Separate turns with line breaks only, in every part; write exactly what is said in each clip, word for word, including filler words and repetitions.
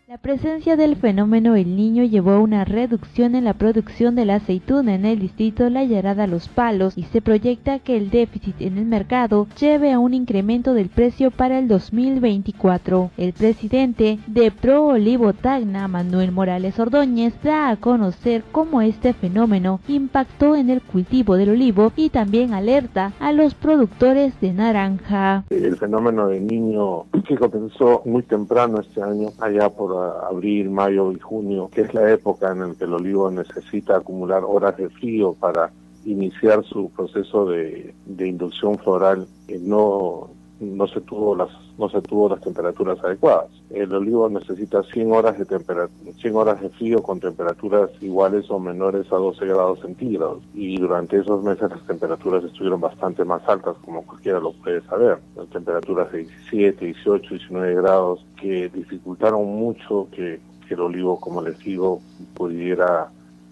La presencia del fenómeno El Niño llevó a una reducción en la producción de la aceituna en el distrito La Llarada Los Palos y se proyecta que el déficit en el mercado lleve a un incremento del precio para el dos mil veinticuatro. El presidente de Pro Olivo Tacna, Manuel Morales Ordóñez, da a conocer cómo este fenómeno impactó en el cultivo del olivo y también alerta a los productores de naranja.
El fenómeno del Niño, que comenzó muy temprano este año, allá por abril, mayo y junio, que es la época en la que el olivo necesita acumular horas de frío para iniciar su proceso de, de inducción floral, eh, no, no se tuvo las no se tuvo las temperaturas adecuadas. El olivo necesita cien horas de temperatura, cien horas de frío con temperaturas iguales o menores a doce grados centígrados, y durante esos meses las temperaturas estuvieron bastante más altas, como cualquiera lo puede saber, las temperaturas de diecisiete, dieciocho, diecinueve grados, que dificultaron mucho que, que el olivo, como les digo, pudiera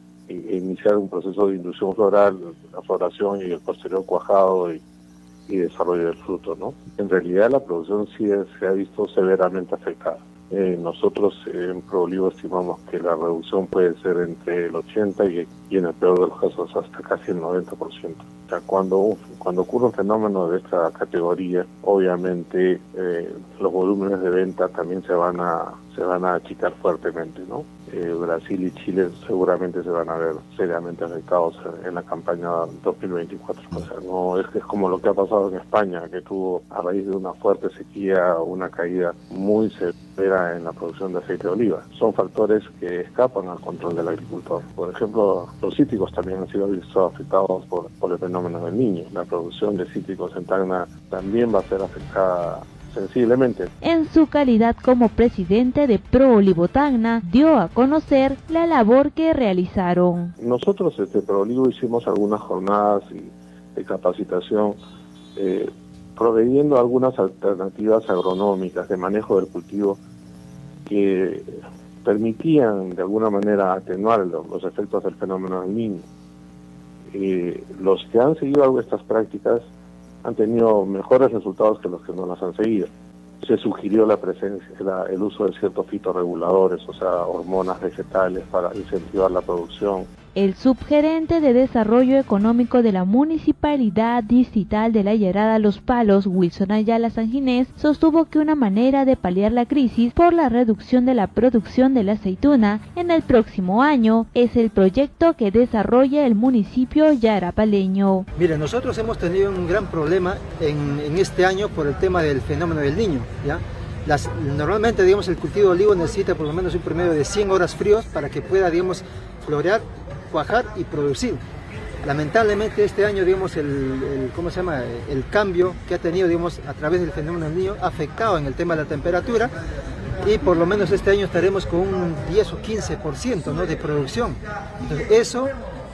iniciar un proceso de inducción floral, la floración y el posterior cuajado y y desarrollo del fruto, ¿no? En realidad la producción sí se ha visto severamente afectada. Eh, nosotros eh, en ProOlivo estimamos que la reducción puede ser entre el ochenta y, y en el peor de los casos hasta casi el noventa por ciento. O sea, cuando, cuando ocurre un fenómeno de esta categoría, obviamente eh, los volúmenes de venta también se van a se van a achicar fuertemente, ¿no? Eh, Brasil y Chile seguramente se van a ver seriamente afectados en la campaña dos mil veinticuatro. O sea, no es que es como lo que ha pasado en España, que tuvo a raíz de una fuerte sequía una caída muy severa en la producción de aceite de oliva. Son factores que escapan al control del agricultor. Por ejemplo, los cítricos también han sido visto afectados por, por el fenómeno del Niño. La producción de cítricos en Tacna también va a ser afectada sensiblemente.
En su calidad como presidente de Pro Olivo Tacna, dio a conocer la labor que realizaron.
Nosotros desde Pro Olivo hicimos algunas jornadas de capacitación eh, proveyendo algunas alternativas agronómicas de manejo del cultivo que permitían de alguna manera atenuar los, los efectos del fenómeno del Niño. Eh, los que han seguido estas prácticas han tenido mejores resultados que los que no las han seguido. Se sugirió la presencia, la, el uso de ciertos fitorreguladores, o sea, hormonas vegetales para incentivar la producción.
El subgerente de Desarrollo Económico de la Municipalidad Distrital de La Llarada Los Palos, Wilson Ayala Sanginés, sostuvo que una manera de paliar la crisis por la reducción de la producción de la aceituna en el próximo año es el proyecto que desarrolla el municipio yarapaleño.
Mire, nosotros hemos tenido un gran problema en, en este año por el tema del fenómeno del Niño, ¿ya? Las, normalmente, digamos, el cultivo de olivo necesita por lo menos un promedio de cien horas fríos para que pueda, digamos, florear, cuajar y producir. Lamentablemente este año, digamos, el, el, ¿cómo se llama? el cambio que ha tenido, digamos, a través del fenómeno del Niño ha afectado en el tema de la temperatura, y por lo menos este año estaremos con un diez o quince por ciento, ¿no?, de producción. Entonces eso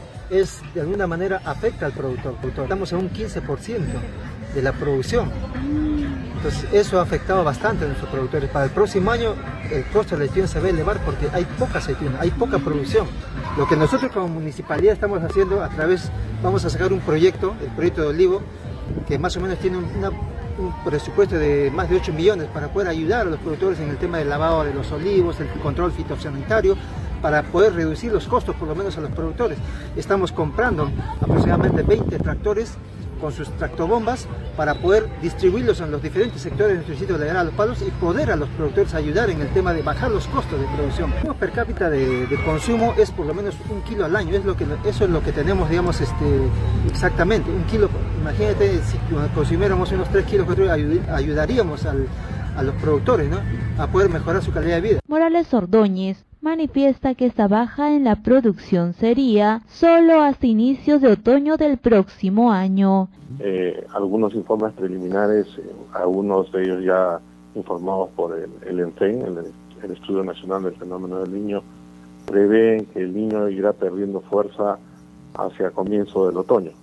es, de alguna manera afecta al productor. Estamos en un quince por ciento de la producción. Entonces eso ha afectado bastante a nuestros productores. Para el próximo año el costo de la aceituna se va a elevar porque hay poca aceituna, hay poca producción. Lo que nosotros como municipalidad estamos haciendo a través, vamos a sacar un proyecto, el proyecto de olivo, que más o menos tiene una, un presupuesto de más de ocho millones para poder ayudar a los productores en el tema del lavado de los olivos, el control fitosanitario, para poder reducir los costos por lo menos a los productores. Estamos comprando aproximadamente veinte tractores con sus tractobombas para poder distribuirlos en los diferentes sectores de nuestro sitio de La Llarada Los Palos y poder a los productores ayudar en el tema de bajar los costos de producción. El per cápita de, de consumo es por lo menos un kilo al año, es lo que, eso es lo que tenemos, digamos, este, exactamente, un kilo. Imagínate si consumiéramos unos tres kilos, ayudaríamos al, a los productores, ¿no?, a poder mejorar su calidad de vida.
Morales Ordóñez manifiesta que esta baja en la producción sería solo hasta inicios de otoño del próximo año.
Eh, algunos informes preliminares, eh, algunos de ellos ya informados por el, el ENFEN, el, el Estudio Nacional del Fenómeno del Niño, prevén que el Niño irá perdiendo fuerza hacia comienzo del otoño.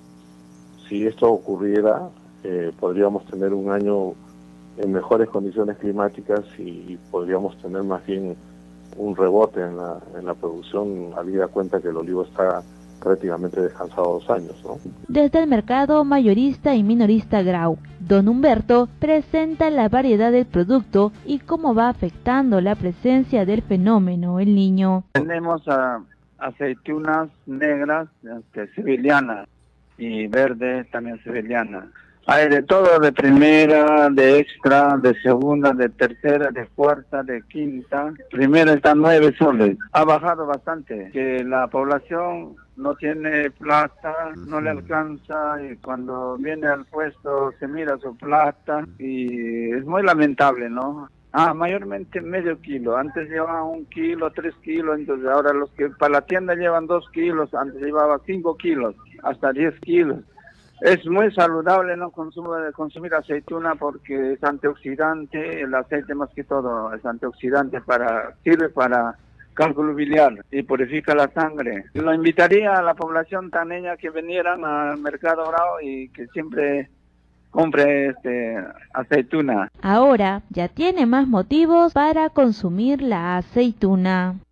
Si esto ocurriera, eh, podríamos tener un año en mejores condiciones climáticas y podríamos tener más bien un rebote en la, en la producción, habida cuenta que el olivo está prácticamente descansado dos años, ¿no?
Desde el mercado mayorista y minorista Grau, Don Humberto presenta la variedad del producto y cómo va afectando la presencia del fenómeno El Niño.
Tenemos uh, aceitunas negras, este, sevillanas, y verdes también sevillanas. Hay de todo, de primera, de extra, de segunda, de tercera, de cuarta, de quinta. Primera está nueve soles. Ha bajado bastante, que la población no tiene plata, no le alcanza, y cuando viene al puesto se mira su plata y es muy lamentable, ¿no? Ah, mayormente medio kilo. Antes llevaban un kilo, tres kilos, entonces ahora los que para la tienda llevan dos kilos, antes llevaba cinco kilos, hasta diez kilos. Es muy saludable no consumo de consumir aceituna porque es antioxidante, el aceite más que todo es antioxidante, para sirve para cálculo biliar y purifica la sangre. Lo invitaría a la población taneña que vinieran al Mercado Grau y que siempre compre este aceituna.
Ahora ya tiene más motivos para consumir la aceituna.